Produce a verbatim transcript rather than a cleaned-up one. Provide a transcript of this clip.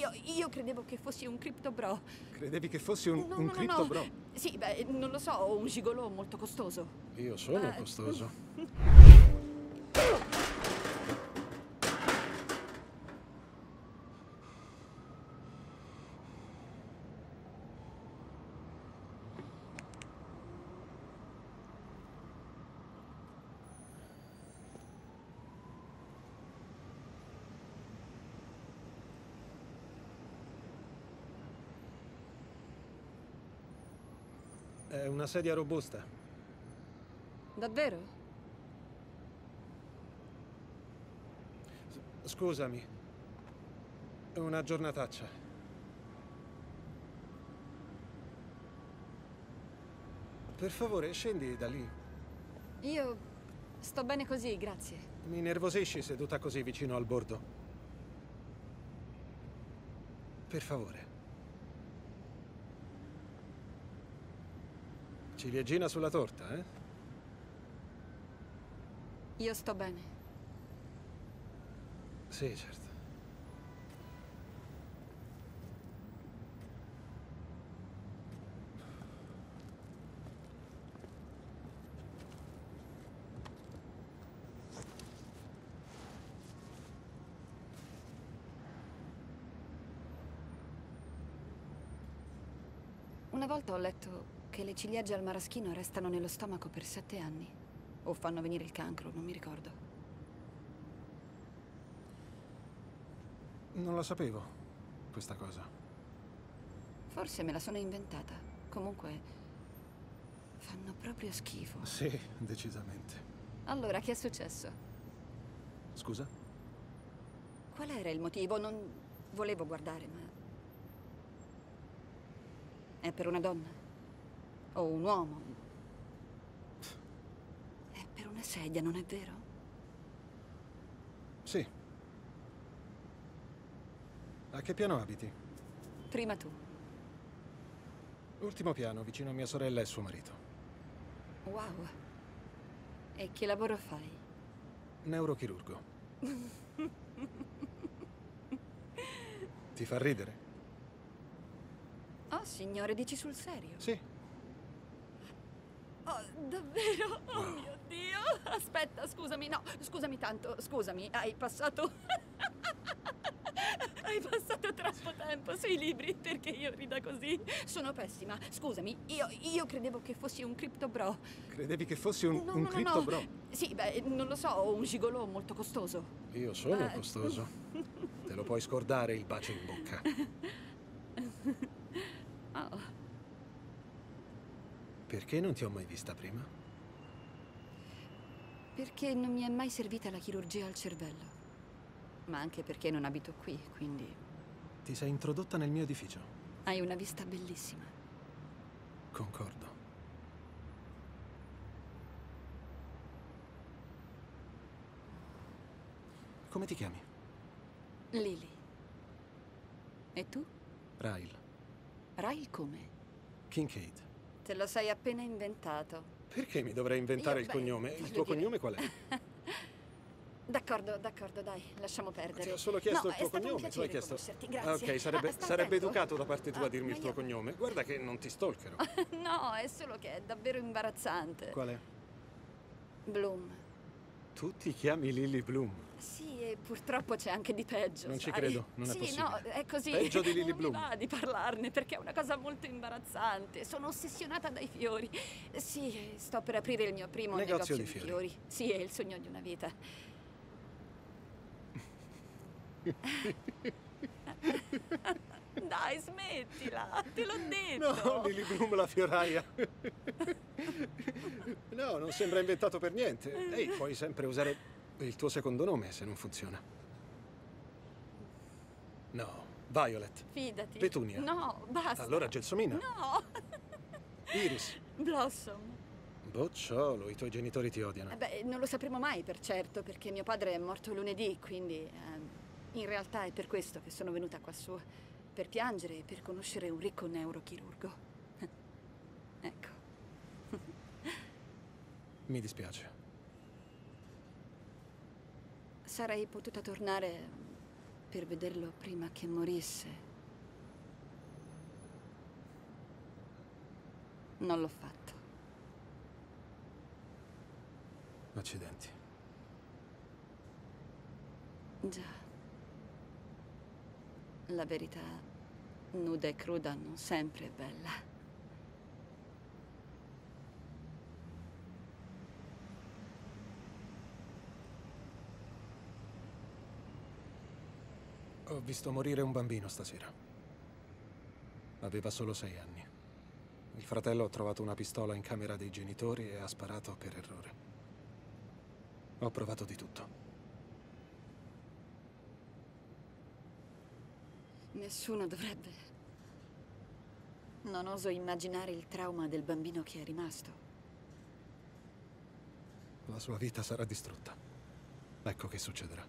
io, io credevo che fossi un cripto bro. Credevi che fossi un, No, un no, no, cripto no. bro? Sì, beh, non lo so, un gigolò molto costoso. Io sono Eh. costoso. È una sedia robusta. Davvero? S- Scusami. È una giornataccia. Per favore, scendi da lì. Io sto bene così, grazie. Mi nervosisci seduta così vicino al bordo. Per favore. Ciliegina sulla torta, eh? Io sto bene. Sì, certo. Una volta ho letto che le ciliegie al maraschino restano nello stomaco per sette anni. O fanno venire il cancro, non mi ricordo. Non la sapevo, questa cosa. Forse me la sono inventata. Comunque, fanno proprio schifo. Sì, decisamente. Allora, che è successo? Scusa? Qual era il motivo? Non volevo guardare, ma... È per una donna? O un uomo? È per una sedia, non è vero? Sì. A che piano abiti? Prima tu. Ultimo piano, vicino a mia sorella e suo marito. Wow. E che lavoro fai? Neurochirurgo. Ti fa ridere? Oh, signore, dici sul serio? Sì. Oh, davvero? Oh Wow. mio Dio! Aspetta, scusami, no, scusami tanto, scusami, hai passato... hai passato troppo tempo sui libri perché io rida così. Sono pessima, scusami, io, io credevo che fossi un cripto bro. Credevi che fossi un, No, un no, no, cripto no. bro? Sì, beh, non lo so, un gigolò molto costoso. Io sono Eh. costoso. Te lo puoi scordare il bacio in bocca. Oh, Perché non ti ho mai vista prima? perché non mi è mai servita la chirurgia al cervello. Ma anche perché non abito qui, quindi... Ti sei introdotta nel mio edificio. Hai una vista bellissima. Concordo. Come ti chiami? Lily. E tu? Ryle. Ryle come? Kincaid. Te lo sei appena inventato. Perché mi dovrei inventare Io, il beh, cognome? Il voglio tuo dire- cognome qual è? D'accordo, d'accordo, dai, lasciamo perdere. Ti ho solo chiesto No, il tuo è stato un cognome, tu hai piacere chiesto... conoscerti, Ah, grazie. ok, sarebbe, Sta sarebbe attento. educato da parte tua Ah, dirmi il ma tuo io- cognome. Guarda che non ti stalkerò. No, è solo che è davvero imbarazzante. Qual è? Bloom. Tu ti chiami Lily Bloom. Sì, e purtroppo c'è anche di peggio. Non ci sai? credo, non è sì, possibile. no, è così. Peggio di Lily non Bloom. mi va di parlarne perché è una cosa molto imbarazzante. Sono ossessionata dai fiori. Sì, sto per aprire il mio primo Negozio negozio, di di fiori. fiori. Sì, è il sogno di una vita. Dai, smettila, te l'ho detto. No, Lily Bloom la fioraia. No, non sembra inventato per niente. Ehi, puoi sempre usare il tuo secondo nome se non funziona. No, Violet. Fidati. Petunia. No, basta. Allora Gelsomina. No. Iris. Blossom. Bocciolo, i tuoi genitori ti odiano. Eh beh, non lo sapremo mai per certo, perché mio padre è morto lunedì, quindi ehm, in realtà è per questo che sono venuta qua su, per piangere e per conoscere un ricco neurochirurgo. Ecco. Mi dispiace. Sarei potuta tornare per vederlo prima che morisse. Non l'ho fatto. Accidenti. Già. La verità, nuda e cruda, non sempre è bella. Ho visto morire un bambino stasera. Aveva solo sei anni. Il fratello ha trovato una pistola in camera dei genitori e ha sparato per errore. Ho provato di tutto. Nessuno dovrebbe. Non oso immaginare il trauma del bambino che è rimasto. La sua vita sarà distrutta. Ecco che succederà.